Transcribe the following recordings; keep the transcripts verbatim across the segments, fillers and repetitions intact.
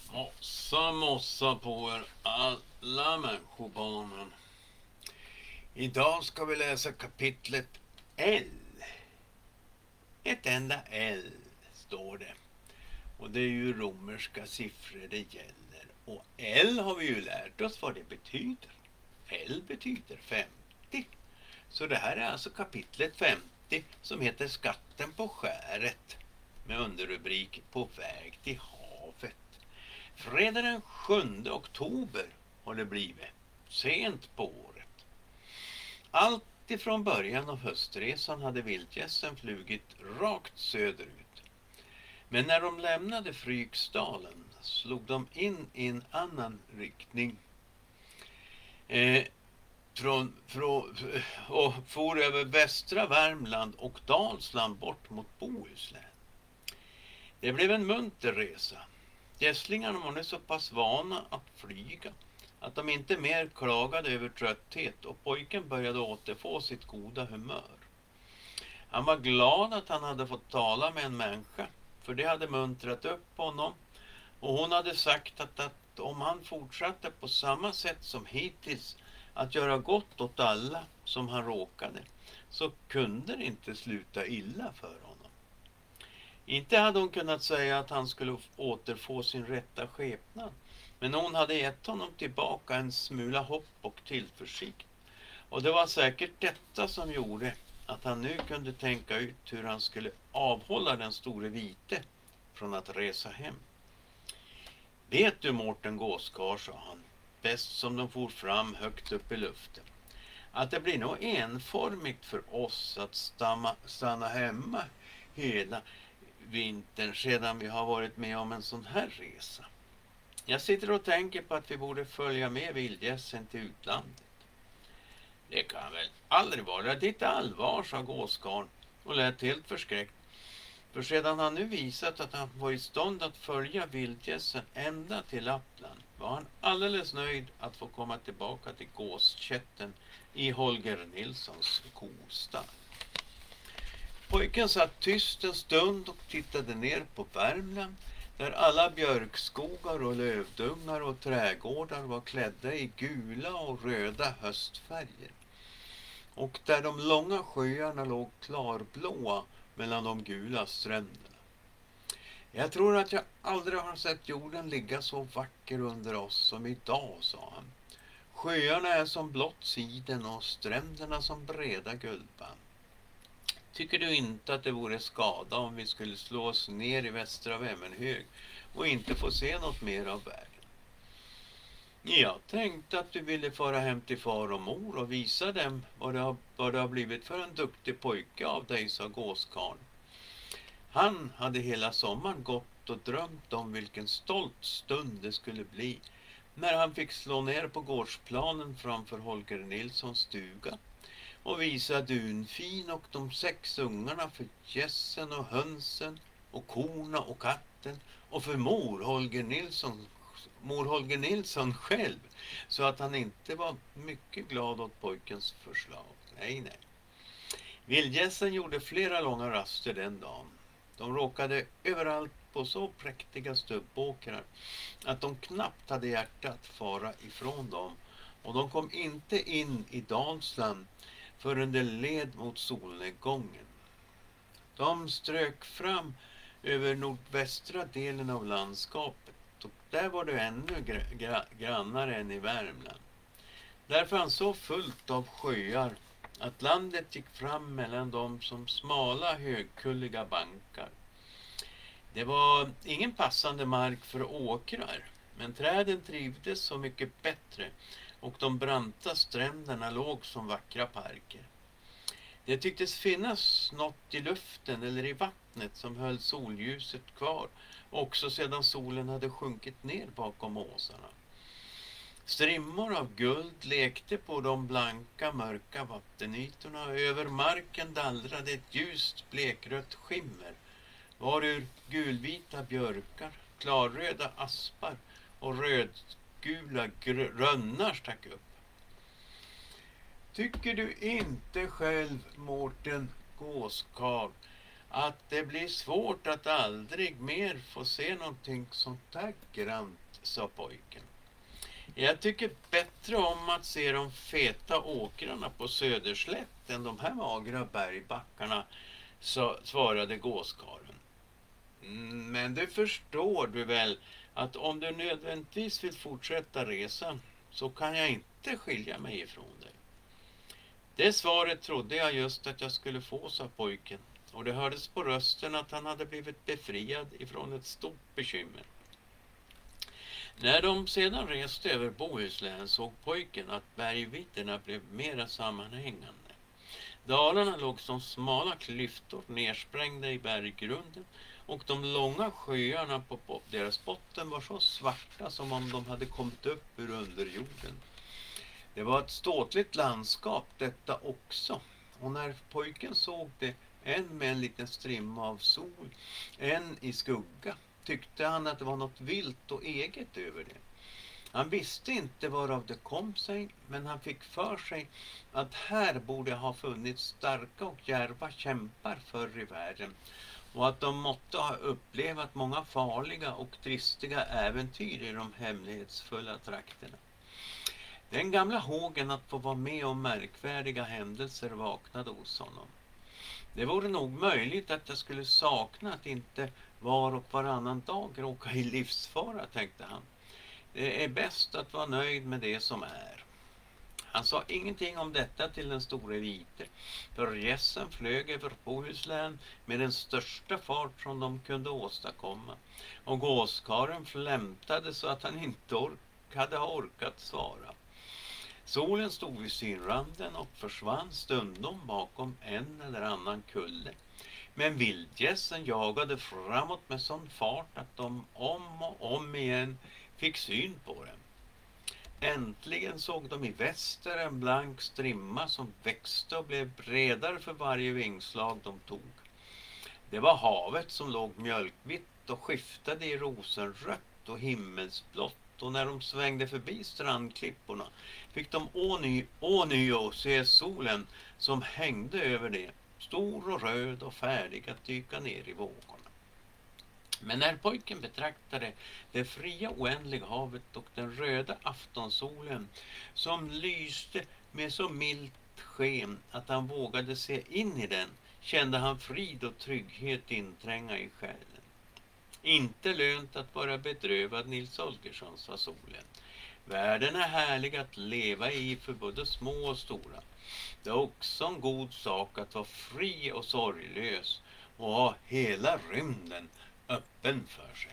Mossa mossa på er alla människobarnen. Idag ska vi läsa kapitlet L. Ett enda L står det. Och det är ju romerska siffror det gäller. Och L har vi ju lärt oss vad det betyder. L betyder femtio. Så det här är alltså kapitlet femtio som heter Skatten på skäret. Med underrubrik På väg till havet. Fredag den sjunde oktober har det blivit. Sent på året. Allt ifrån början av höstresan hade vildgässen flugit rakt söderut. Men när de lämnade Fryksdalen slog de in i en annan riktning. Eh, från, från, och for över västra Värmland och Dalsland bort mot Bohuslän. Det blev en munter resa. Gässlingarna var nu så pass vana att flyga att de inte mer klagade över trötthet och pojken började återfå sitt goda humör. Han var glad att han hade fått tala med en människa, för det hade muntrat upp honom, och hon hade sagt att, att om han fortsatte på samma sätt som hittills att göra gott åt alla som han råkade, så kunde det inte sluta illa för honom. Inte hade hon kunnat säga att han skulle återfå sin rätta skepnad, men hon hade gett honom tillbaka en smula hopp och tillförsikt. Och det var säkert detta som gjorde att han nu kunde tänka ut hur han skulle avhålla den store vite från att resa hem. Vet du, Mårten Gåskar, sa han, bäst som de for fram högt upp i luften, att det blir nog enformigt för oss att stanna, stanna hemma hela vintern sedan vi har varit med om en sån här resa. Jag sitter och tänker på att vi borde följa med vildgässen till utlandet. Det kan väl aldrig vara ditt allvar, sa Gåskarn och lät helt förskräckt. För sedan han nu visat att han var i stånd att följa vildgässen ända till Lappland var han alldeles nöjd att få komma tillbaka till gåskätten i Holger Nilssons kostall. Pojken satt tyst en stund och tittade ner på Värmland, där alla björkskogar och lövdungar och trädgårdar var klädda i gula och röda höstfärger. Och där de långa sjöarna låg klarblåa mellan de gula stränderna. Jag tror att jag aldrig har sett jorden ligga så vacker under oss som idag, sa han. Sjöarna är som blått siden och stränderna som breda guldband. Tycker du inte att det vore skada om vi skulle slå oss ner i västra Vemmenhög och inte få se något mer av världen? Jag tänkte att du ville fara hem till far och mor och visa dem vad det har, vad det har blivit för en duktig pojke av dig, sa Gåskarn. Han hade hela sommaren gått och drömt om vilken stolt stund det skulle bli när han fick slå ner på gårdsplanen framför Holger Nilssons stuga och visa Dunfin och de sex ungarna för gässen och hönsen och korna och katten och för mor Holger Nilsson, mor Holger Nilsson själv, så att han inte var mycket glad åt pojkens förslag. Nej, nej. Vildgässen gjorde flera långa raster den dagen. De råkade överallt på så präktiga stubbåkrar att de knappt hade hjärtat fara ifrån dem, och de kom inte in i Dalsland förrän det led mot solnedgången. De strök fram över nordvästra delen av landskapet, och där var det ännu gr- gra- grannare än i Värmland. Där fanns så fullt av sjöar att landet gick fram mellan dem som smala högkulliga bankar. Det var ingen passande mark för åkrar, men träden trivdes så mycket bättre och de branta stränderna låg som vackra parker. Det tycktes finnas något i luften eller i vattnet som höll solljuset kvar också sedan solen hade sjunkit ner bakom åsarna. Strimmor av guld lekte på de blanka mörka vattenytorna och över marken dallrade ett ljust blekrött skimmer varur gulvita björkar, klarröda aspar och rödgula grönnar stack upp. Tycker du inte själv, Mårten Gåskar, att det blir svårt att aldrig mer få se någonting sånt där grant, sa pojken. Jag tycker bättre om att se de feta åkrarna på Söderslätt än de här magra bergbackarna, så svarade gåskaren. Mm, men det förstår du väl att om du nödvändigtvis vill fortsätta resan så kan jag inte skilja mig ifrån dig. Det svaret trodde jag just att jag skulle få, sa pojken, och det hördes på rösten att han hade blivit befriad ifrån ett stort bekymmer. När de sedan reste över Bohuslän såg pojken att bergvidderna blev mera sammanhängande. Dalarna låg som smala klyftor nersprängda i berggrunden och de långa sjöarna på deras botten var så svarta som om de hade kommit upp ur underjorden. Det var ett ståtligt landskap detta också, och när pojken såg det, en med en liten strimma av sol, en i skugga, tyckte han att det var något vilt och eget över det. Han visste inte varav det kom sig, men han fick för sig att här borde ha funnits starka och djärva kämpar förr i världen och att de måtte ha upplevat många farliga och tristiga äventyr i de hemlighetsfulla trakterna. Den gamla hågen att få vara med om märkvärdiga händelser vaknade hos honom. Det vore nog möjligt att jag skulle sakna att inte var och varannan dag råka i livsfara, tänkte han. Det är bäst att vara nöjd med det som är. Han sa ingenting om detta till den store vite, för gässen flög över Bohuslän med den största fart som de kunde åstadkomma, och gåskaren flämtade så att han inte ork- hade orkat svara. Solen stod vid synranden och försvann stundom bakom en eller annan kulle. Men vildgässen jagade framåt med sån fart att de om och om igen fick syn på den. Äntligen såg de i väster en blank strimma som växte och blev bredare för varje vingslag de tog. Det var havet som låg mjölkvitt och skiftade i rosenrött och himmelsblått, och när de svängde förbi strandklipporna fick de åny, ånyo se solen som hängde över det, stor och röd och färdig att dyka ner i vågorna. Men när pojken betraktade det fria oändliga havet och den röda aftonsolen som lyste med så milt sken att han vågade se in i den, kände han frid och trygghet intränga i själen. Inte lönt att vara bedrövad, Nils Holgersson, sa solen. Världen är härlig att leva i för både små och stora. Det är också en god sak att vara fri och sorglös och ha hela rymden öppen för sig.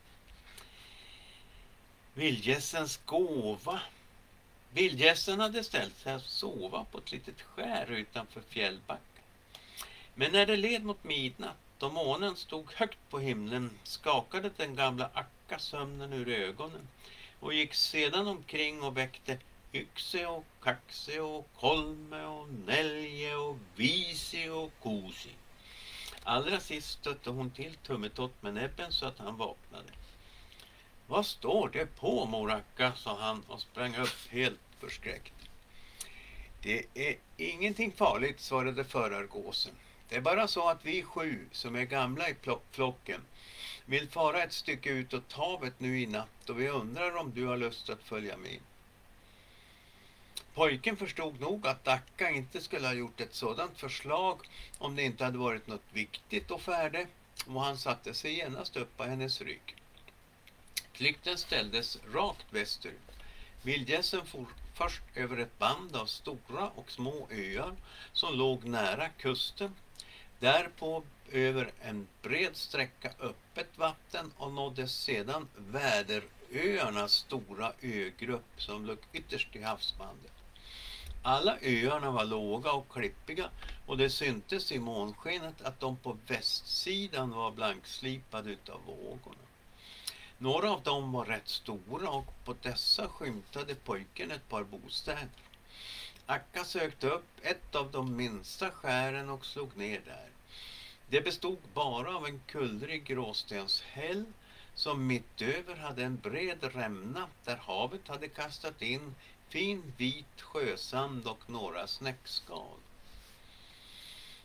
Vildgässens gåva. Vildgässen hade ställt sig att sova på ett litet skär utanför Fjällbacka. Men när det led mot midnatt och månen stod högt på himlen skakade den gamla Akka sömnen ur ögonen och gick sedan omkring och väckte Yxe och Kaxe och Kolme och Nälje och Visi och Kosi. Allra sist stötte hon till Tummetott med näbben så att han vaknade. Vad står det på, Moracka, sa han och sprang upp helt förskräckt. Det är ingenting farligt, svarade förargåsen. Det är bara så att vi sju som är gamla i flocken vill fara ett stycke utåt havet nu i natt och vi undrar om du har lust att följa med. Pojken förstod nog att Akka inte skulle ha gjort ett sådant förslag om det inte hade varit något viktigt och färde, och han satte sig genast upp på hennes rygg. Flykten ställdes rakt västerut. Vildgässen for först över ett band av stora och små öar som låg nära kusten, därpå över en bred sträcka öppet vatten och nådde sedan Väderöarnas stora ögrupp som låg ytterst i havsbandet. Alla öarna var låga och klippiga och det syntes i månskenet att de på västsidan var blankslipade utav vågorna. Några av dem var rätt stora och på dessa skymtade pojken ett par bostäder. Akka sökte upp ett av de minsta skären och slog ner där. Det bestod bara av en kullrig gråstenshäll som mitt över hade en bred rämna där havet hade kastat in fin vit sjösand och några snäckskal.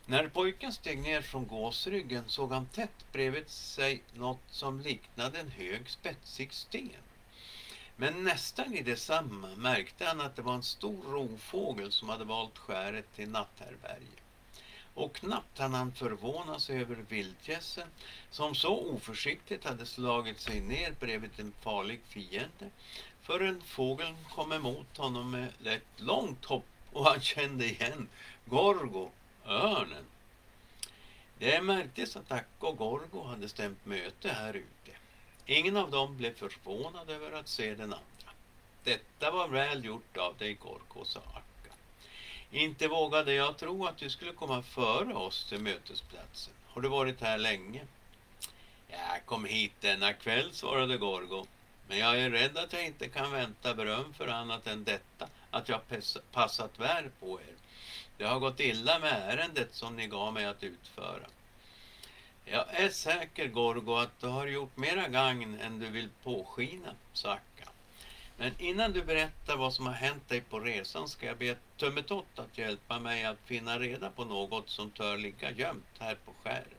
När pojken steg ner från gåsryggen såg han tätt bredvid sig något som liknade en hög spetsig sten. Men nästan i detsamma märkte han att det var en stor rovfågel som hade valt skäret till natthärberge. Och knappt hann han förvåna sig över vildgässen som så oförsiktigt hade slagit sig ner bredvid en farlig fiende, förrän fågeln kom emot honom med ett långt hopp och han kände igen Gorgo, örnen. Det märktes att Akka och Gorgo hade stämt möte här ute. Ingen av dem blev förvånad över att se den andra. Detta var väl gjort av dig, Gorgo, sa Akka. Inte vågade jag tro att du skulle komma före oss till mötesplatsen. Har du varit här länge? Jag kom hit denna kväll, svarade Gorgo. Men jag är rädd att jag inte kan vänta beröm för annat än detta, att jag passat väl på er. Det har gått illa med ärendet som ni gav mig att utföra. Jag är säker, Gorgo, att du har gjort mera gagn än du vill påskina, sa Akka. Men innan du berättar vad som har hänt dig på resan ska jag be Tummetott att hjälpa mig att finna reda på något som tör ligga gömt här på skäret.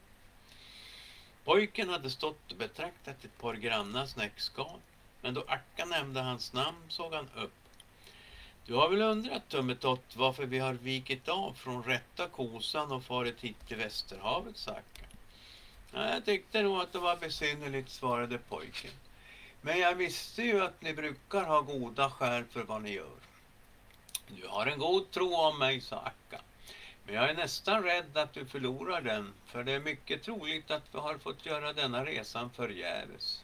Pojken hade stått och betraktat ett par granna snäckskal, men då Akka nämnde hans namn såg han upp. Du har väl undrat, Tummetott, varför vi har vikit av från rätta kosan och farit hit till Västerhavet, sa Akka. Ja, jag tyckte nog att det var besynnerligt, svarade pojken. Men jag visste ju att ni brukar ha goda skäl för vad ni gör. Du har en god tro om mig, sa Akka. Men jag är nästan rädd att du förlorar den, för det är mycket troligt att vi har fått göra denna resan förgäves.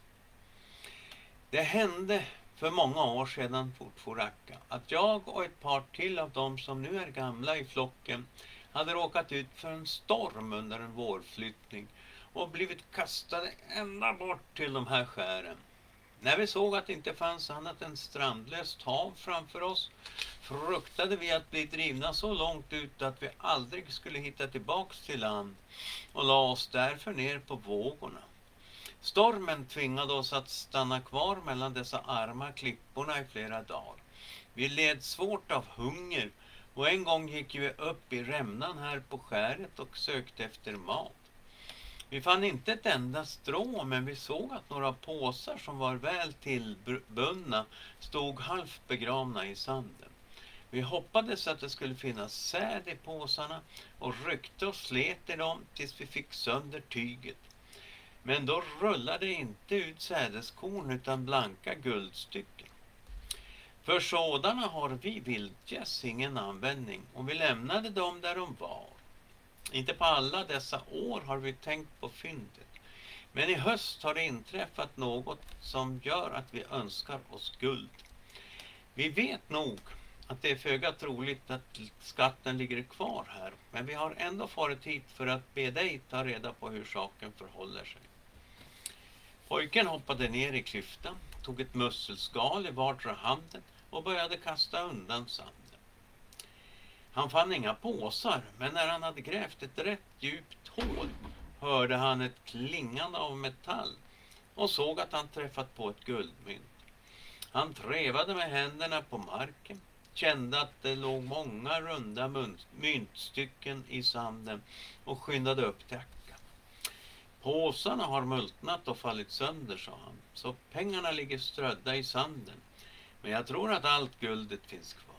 Det hände för många år sedan, fortfor Akka, att jag och ett par till av dem som nu är gamla i flocken hade råkat ut för en storm under en vårflyttning och blivit kastade ända bort till de här skären. När vi såg att det inte fanns annat än strandlöst hav framför oss fruktade vi att bli drivna så långt ut att vi aldrig skulle hitta tillbaks till land och la oss därför ner på vågorna. Stormen tvingade oss att stanna kvar mellan dessa arma klipporna i flera dagar. Vi led svårt av hunger och en gång gick vi upp i rämnan här på skäret och sökte efter mat. Vi fann inte ett enda strå, men vi såg att några påsar som var väl tillbundna stod halvt begravna i sanden. Vi hoppades att det skulle finnas säd i påsarna och ryckte och slet i dem tills vi fick sönder tyget. Men då rullade det inte ut sädeskorn utan blanka guldstycken. För sådana har vi vildgäss ingen användning och vi lämnade dem där de var. Inte på alla dessa år har vi tänkt på fyndet. Men i höst har det inträffat något som gör att vi önskar oss guld. Vi vet nog att det är föga troligt att skatten ligger kvar här. Men vi har ändå farit hit för att be dig ta reda på hur saken förhåller sig. Pojken hoppade ner i klyftan, tog ett musselskal i vardera handen och började kasta undan sanden. Han fann inga påsar, men när han hade grävt ett rätt djupt hål hörde han ett klingande av metall och såg att han träffat på ett guldmynt. Han trevade med händerna på marken, kände att det låg många runda myntstycken i sanden och skyndade upp till Akka. Påsarna har multnat och fallit sönder, sa han, så pengarna ligger strödda i sanden. Men jag tror att allt guldet finns kvar.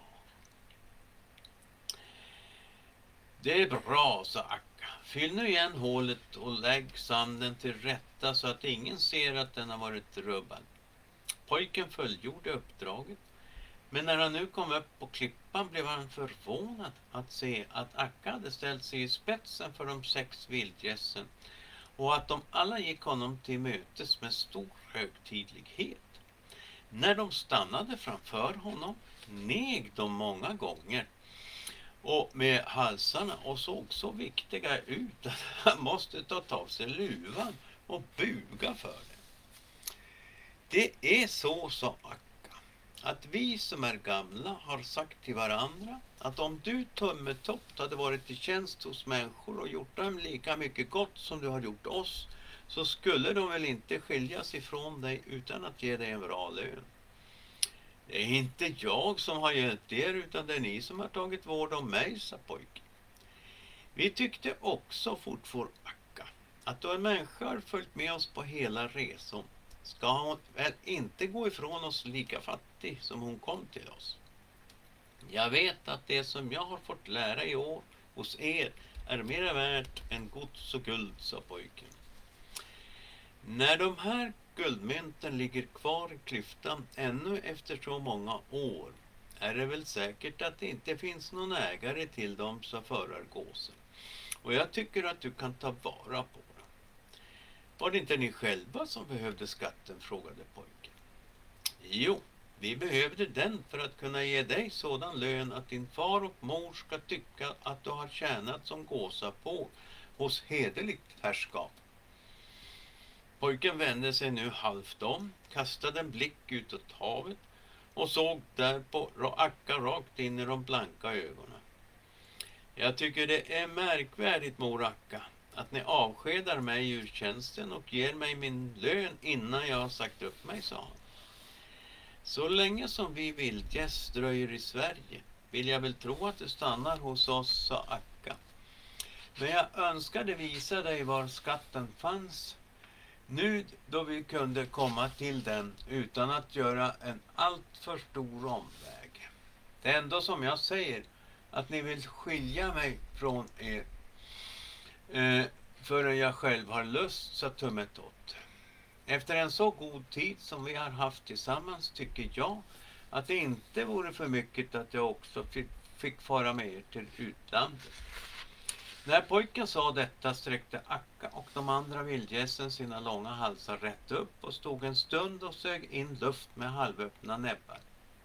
Det är bra, sa Akka. Fyll nu igen hålet och lägg sanden till rätta så att ingen ser att den har varit rubbad. Pojken fullgjorde uppdraget, men när han nu kom upp på klippan blev han förvånad att se att Akka hade ställt sig i spetsen för de sex vildgässen och att de alla gick honom till mötes med stor högtidlighet. När de stannade framför honom neg de många gånger och med halsarna och såg så viktiga ut att han måste ta av sig luvan och buga för det. Det är så, sa Akka, att vi som är gamla har sagt till varandra att om du, Tummetott, hade varit i tjänst hos människor och gjort dem lika mycket gott som du har gjort oss, så skulle de väl inte skiljas ifrån dig utan att ge dig en bra lön. Det är inte jag som har hjälpt er utan det är ni som har tagit vård om mig, sa pojken. Vi tyckte också, fortfor Akka, att då en människa har följt med oss på hela resan ska hon väl inte gå ifrån oss lika fattig som hon kom till oss. Jag vet att det som jag har fått lära i år hos er är mer värt än gods och guld, sa pojken. När de här guldmynten ligger kvar i klyftan ännu efter så många år är det väl säkert att det inte finns någon ägare till dem, som förar gåsen. Och jag tycker att du kan ta vara på dem. Var det inte ni själva som behövde skatten, frågade pojken. Jo, vi behövde den för att kunna ge dig sådan lön att din far och mor ska tycka att du har tjänat som gåsa på hos hederligt herrskap. Pojken vände sig nu halvt om, kastade en blick utåt havet och såg där på Akka rakt in i de blanka ögonen. Jag tycker det är märkvärdigt, mor Akka, att ni avskedar mig ur tjänsten och ger mig min lön innan jag har sagt upp mig, sa han. Så länge som vi vildgäss dröjer i Sverige vill jag väl tro att du stannar hos oss, sa Akka. Men jag önskade visa dig var skatten fanns, nu då vi kunde komma till den utan att göra en allt för stor omväg. Det är ändå som jag säger, att ni vill skilja mig från er eh, förrän jag själv har lust, sa Tummetott. Efter en så god tid som vi har haft tillsammans tycker jag att det inte vore för mycket att jag också fick, fick fara med er till utlandet. När pojken sa detta sträckte Akka och de andra vildgässen sina långa halsar rätt upp och stod en stund och sög in luft med halvöppna näbbar.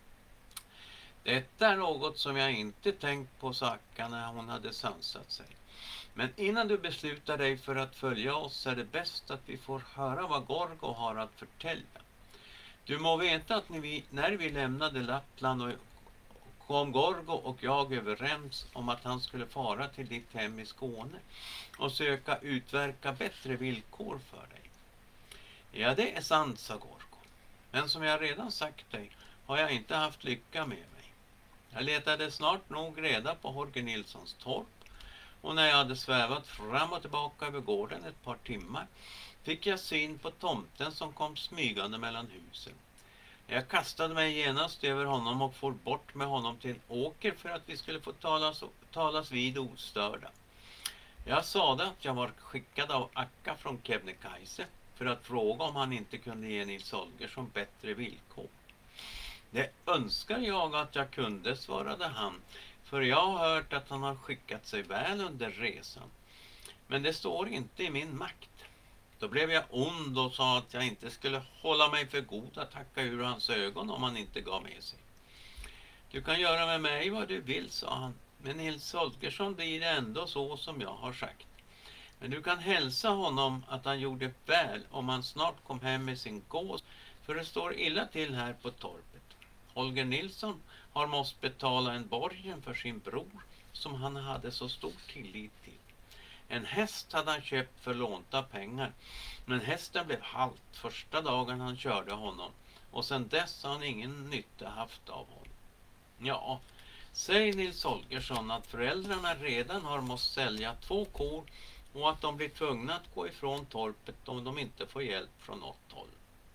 Detta är något som jag inte tänkt på, sa Akka när hon hade sansat sig. Men innan du beslutar dig för att följa oss är det bäst att vi får höra vad Gorgo har att förtälja. Du må veta att vi, när vi lämnade Lappland och kom Gorgo och jag överens om att han skulle fara till ditt hem i Skåne och söka utverka bättre villkor för dig. Ja, det är sant, sa Gorgo. Men som jag redan sagt dig har jag inte haft lycka med mig. Jag letade snart nog reda på Holger Nilssons torp och när jag hade svävat fram och tillbaka över gården ett par timmar fick jag syn på tomten som kom smygande mellan husen. Jag kastade mig genast över honom och for bort med honom till en åker för att vi skulle få talas, talas vid ostörda. Jag sade att jag var skickad av Akka från Kebnekaise för att fråga om han inte kunde ge Nils Holgersson bättre villkor. Det önskar jag att jag kunde, svarade han, för jag har hört att han har skickat sig väl under resan. Men det står inte i min makt. Då blev jag ond och sa att jag inte skulle hålla mig för god att tacka ur hans ögon om han inte gav med sig. Du kan göra med mig vad du vill, sa han, men Nils Holgersson blir det ändå så som jag har sagt. Men du kan hälsa honom att han gjorde väl om han snart kom hem med sin gås, för det står illa till här på torpet. Holger Nilsson har måste betala en borgen för sin bror som han hade så stor tillit till. En häst hade han köpt för lånta pengar, men hästen blev halt första dagen han körde honom och sedan dess har han ingen nytta haft av honom. Ja, säg Nils Holgersson att föräldrarna redan har måste sälja två kor och att de blir tvungna att gå ifrån torpet om de inte får hjälp från något håll.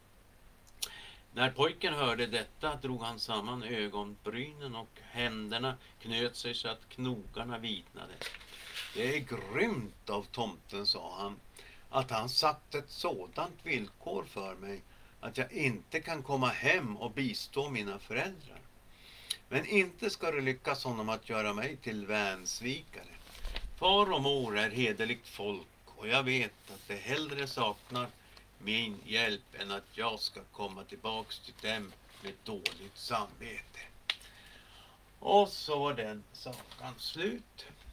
När pojken hörde detta drog han samman ögonbrynen och händerna knöt sig så att knogarna vitnade. Det är grymt av tomten, sa han, att han satt ett sådant villkor för mig att jag inte kan komma hem och bistå mina föräldrar. Men inte ska det lyckas honom att göra mig till vänsvikare. Far och mor är hederligt folk och jag vet att det hellre saknar min hjälp än att jag ska komma tillbaks till dem med dåligt samvete. Och så var den sagan slut.